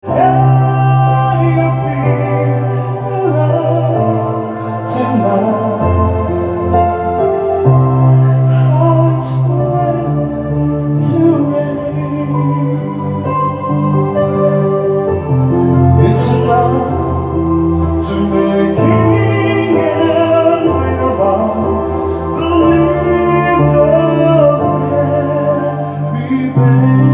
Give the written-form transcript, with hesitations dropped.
How do you feel the love tonight? How it's going to rain. It's enough to make you think about the lift of every pain.